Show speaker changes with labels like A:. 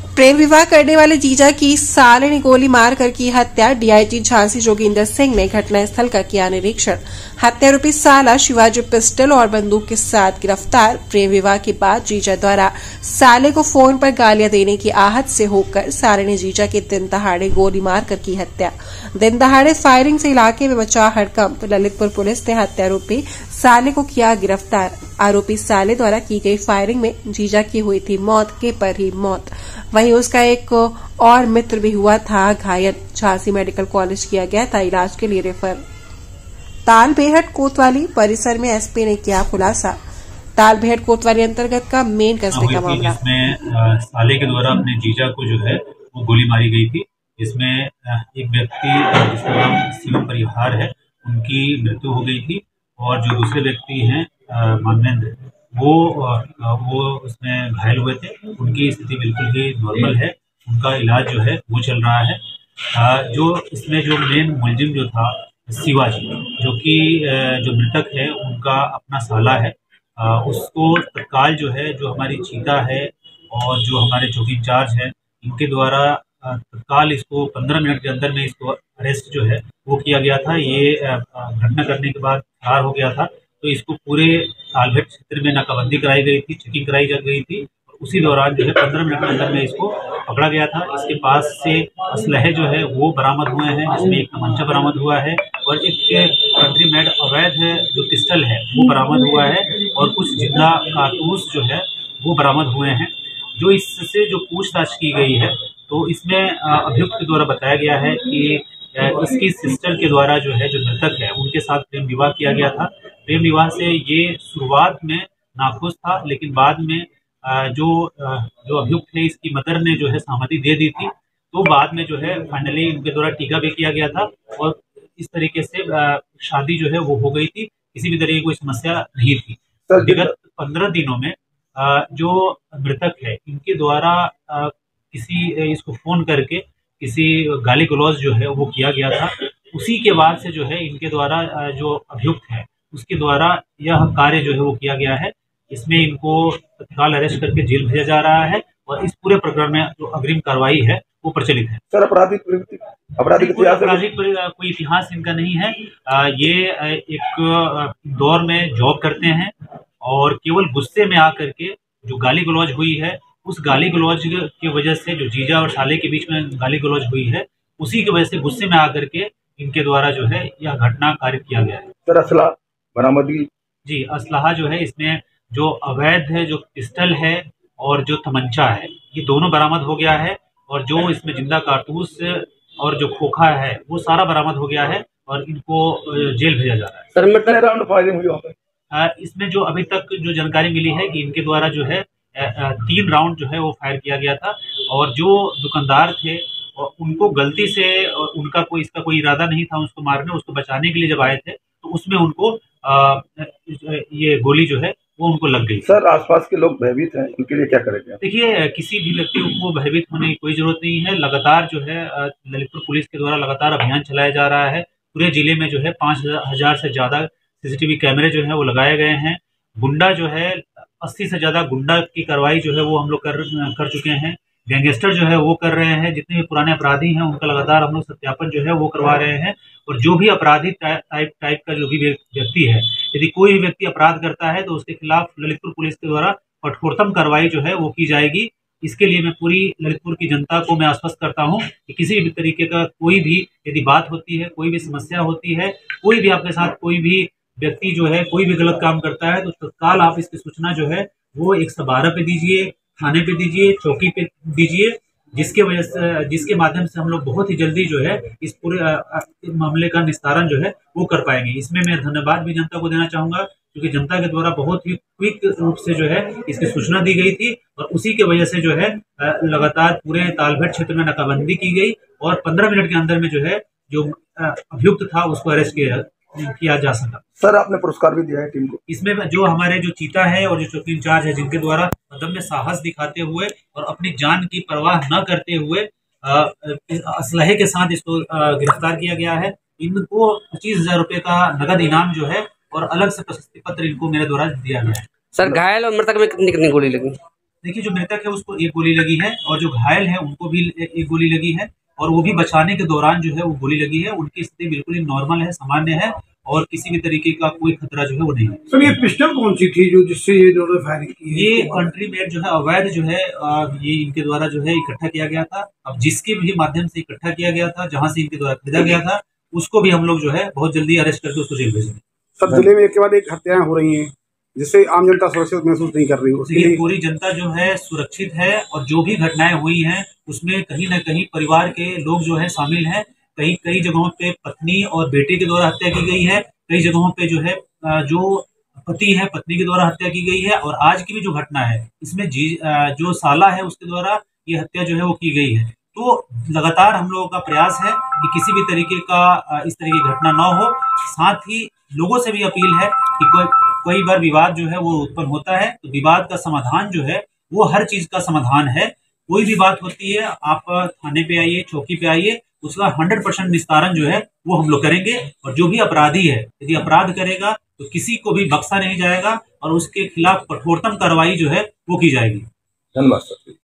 A: प्रेम विवाह करने वाले जीजा की साले ने गोली मारकर की हत्या। डीआईजी झांसी जोगिंदर सिंह ने घटनास्थल का किया निरीक्षण। हत्यारोपी साला शिवाजी पिस्टल और बंदूक के साथ गिरफ्तार। प्रेम विवाह के बाद जीजा द्वारा साले को फोन पर गालियां देने की आहत से होकर साले ने जीजा के दिन दहाड़े गोली मारकर की हत्या। दिन दहाड़े फायरिंग से इलाके में मचा हड़कंप। ललितपुर पुलिस ने हत्यारोपी साले को किया गिरफ्तार। आरोपी साले द्वारा की गई फायरिंग में जीजा की हुई थी मौत के पर ही मौत। वहीं उसका एक और मित्र भी हुआ था घायल। झांसी मेडिकल कॉलेज किया गया था इलाज के लिए रेफर। तालबेहट कोतवाली परिसर में एसपी ने किया खुलासा। तालबेहट कोतवाली अंतर्गत का मेन कस्बे का मामला।
B: इसमें साले के द्वारा अपने जीजा को जो है वो गोली मारी गई थी। इसमें एक व्यक्ति जिसका नाम शिवम परिहार है, उनकी मृत्यु हो गई थी और जो दूसरे व्यक्ति हैं मानवेंद्र, वो उसमें घायल हुए थे। उनकी स्थिति बिल्कुल ही नॉर्मल है। उनका इलाज जो है वो चल रहा है। जो इसमें जो मेन मुलजिम जो था शिवाजी, जो कि जो मृतक है उनका अपना साला है, उसको तत्काल जो है जो हमारी चीता है और जो हमारे चौकी इंचार्ज है, इनके द्वारा तत्काल इसको 15 मिनट के अंदर में इसको अरेस्ट जो है वो किया गया था। ये घटना करने के बाद फरार हो गया था, तो इसको पूरे तालबेहट क्षेत्र में नाकाबंदी कराई गई थी, चेकिंग कराई गई थी। उसी दौरान जो है 15 मिनट के अंदर में इसको पकड़ा गया था। इसके पास से असलहे जो है वो बरामद हुए हैं, जिसमें एक तमंचा बरामद हुआ है और एक कंट्री मेड अवैध जो पिस्टल है वो बरामद हुआ है और कुछ जिंदा कारतूस जो है वो बरामद हुए हैं। जो इससे जो पूछताछ की गई है तो इसमें अभियुक्त के द्वारा बताया गया है कि इसकी सिस्टर के द्वारा जो है जो मृतक है उनके साथ प्रेम विवाह किया गया था। प्रेम विवाह से ये शुरुआत में नाखुश था, लेकिन बाद में जो अभियुक्त है इसकी मदर ने जो है सहमति दे दी थी, तो बाद में जो है फाइनली इनके द्वारा टीका भी किया गया था और इस तरीके से शादी जो है वो हो गई थी। किसी भी तरह की कोई समस्या नहीं थी। विगत 15 दिनों में जो मृतक है इनके द्वारा किसी इसको फोन करके किसी गाली गलौज जो है वो किया गया था। उसी के बाद से जो है इनके द्वारा जो अभियुक्त है उसके द्वारा यह कार्य जो है वो किया गया है। इसमें इनको तत्काल अरेस्ट करके जेल भेजा जा रहा है और इस पूरे प्रकरण में जो अग्रिम कार्रवाई है वो प्रचलित है।
C: सर आपराधिक
B: कोई इतिहास इनका नहीं है। ये एक दौर में जॉब करते हैं और केवल गुस्से में आकर के जो गाली गलौज हुई है, उस गाली गलौज की वजह से जो जीजा और साले के बीच में गाली गलौज हुई है, उसी की वजह से गुस्से में आकर के इनके द्वारा जो है यह घटना कार्य किया गया है।
C: सर असला बरामदगी
B: जी, असलाहा जो है इसमें जो अवैध है, जो पिस्टल है और जो तमंचा है, ये दोनों बरामद हो गया है और जो इसमें जिंदा कारतूस और जो खोखा है वो सारा बरामद हो गया है और इनको जेल भेजा जा रहा है।
C: सर कितने राउंड फायरिंग हुई वहाँ पे?
B: इसमें जो अभी तक जो जानकारी मिली है कि इनके द्वारा जो है 3 राउंड जो है वो फायर किया गया था और जो दुकानदार थे उनको गलती से उनका इसका कोई इरादा नहीं था उसको मारने, उसको बचाने के लिए जब आए थे तो उसमें उनको ये गोली जो है वो उनको लग गई।
C: सर आसपास के लोग भयभीत हैं, उनके लिए क्या करेंगे?
B: देखिए, किसी भी व्यक्ति को भयभीत होने की कोई जरूरत नहीं है। लगातार जो है ललितपुर पुलिस के द्वारा लगातार अभियान चलाया जा रहा है। पूरे जिले में जो है 5000 से ज्यादा सीसीटीवी कैमरे जो है वो लगाए गए हैं। गुंडा जो है 80 से ज्यादा गुंडा की कार्रवाई जो है वो हम लोग कर चुके हैं। गैंगस्टर जो है वो कर रहे हैं। जितने भी पुराने अपराधी हैं उनका लगातार हम लोग सत्यापन जो है वो करवा रहे हैं और जो भी अपराधी टाइप का जो भी व्यक्ति है, यदि कोई भी व्यक्ति अपराध करता है तो उसके खिलाफ ललितपुर पुलिस के द्वारा कठोरतम कार्रवाई जो है वो की जाएगी। इसके लिए मैं पूरी ललितपुर की जनता को मैं आश्वस्त करता हूं कि किसी भी तरीके का कोई भी यदि बात होती है, कोई भी समस्या होती है, कोई भी आपके साथ कोई भी व्यक्ति जो है कोई भी गलत काम करता है तो तत्काल आप इसकी सूचना जो है वो 112 पे दीजिए, थाने पे दीजिए, चौकी पे दीजिए, जिसके माध्यम से हम लोग बहुत ही जल्दी जो है इस पूरे मामले का निस्तारण जो है वो कर पाएंगे। इसमें मैं धन्यवाद भी जनता को देना चाहूंगा क्योंकि जनता के द्वारा बहुत ही क्विक रूप से जो है इसकी सूचना दी गई थी और उसी की वजह से जो है लगातार पूरे तालबेहट क्षेत्र में नाकाबंदी की गई और 15 मिनट के अंदर में जो है जो अभियुक्त था उसको अरेस्ट किया जा सका।
C: सर आपने पुरस्कार भी दिया है टीम को।
B: इसमें जो हमारे जो चीता है और जो चौकी इंचार्ज है, जिनके द्वारा अदम्य साहस दिखाते हुए और अपनी जान की परवाह न करते हुए असलहे के साथ इसको गिरफ्तार किया गया है। इनको 25,000 रुपए का नगद इनाम जो है और अलग से प्रशस्ति पत्र इनको मेरे द्वारा दिया गया है।
D: सर घायल और मृतक में कितनी कितनी गोली लगी?
B: देखिए, जो मृतक है उसको एक गोली लगी है और जो घायल है उनको भी एक गोली लगी है और वो भी बचाने के दौरान जो है वो गोली लगी है। उनकी स्थिति बिल्कुल ही नॉर्मल है, सामान्य है और किसी भी तरीके का कोई खतरा जो है वो नहीं है।
D: सर, ये पिस्टल कौन सी थी जो जिससे ये जो फायरिंग की है?
B: ये कंट्री मेड जो है अवैध जो है ये इनके द्वारा जो है इकट्ठा किया गया था। अब जिसके भी माध्यम से इकट्ठा किया गया था, जहां से इनके द्वारा खरीदा गया था, उसको भी हम लोग जो है बहुत जल्दी अरेस्ट करके उसको जेल भेजेंगे।
D: सर, जिले में एक के बाद एक हत्याएं हो रही हैं जिससे आम जनता सुरक्षित महसूस नहीं कर रही। उसके लिए
B: पूरी जनता जो है सुरक्षित है और जो भी घटनाएं हुई हैं उसमें कहीं न कहीं परिवार के लोग जो है शामिल हैं। कई जगहों पे पत्नी और बेटे के द्वारा हत्या की गई है, कई जगहों पे जो है जो पति है पत्नी के द्वारा हत्या की गई है और आज की भी जो घटना है इसमें जो साला है उसके द्वारा ये हत्या जो है वो की गई है। तो लगातार हम लोगों का प्रयास है कि किसी भी तरीके का इस तरह की घटना न हो। साथ ही लोगों से भी अपील है कि कोई बार विवाद जो है वो उत्पन्न होता है तो विवाद का समाधान जो है वो हर चीज का समाधान है। कोई भी बात होती है आप थाने पे आइए, चौकी पे आइए, उसका 100% निस्तारण जो है वो हम लोग करेंगे और जो भी अपराधी है यदि अपराध करेगा तो किसी को भी बख्शा नहीं जाएगा और उसके खिलाफ कठोरतम कार्रवाई जो है वो की जाएगी।
C: धन्यवाद सर।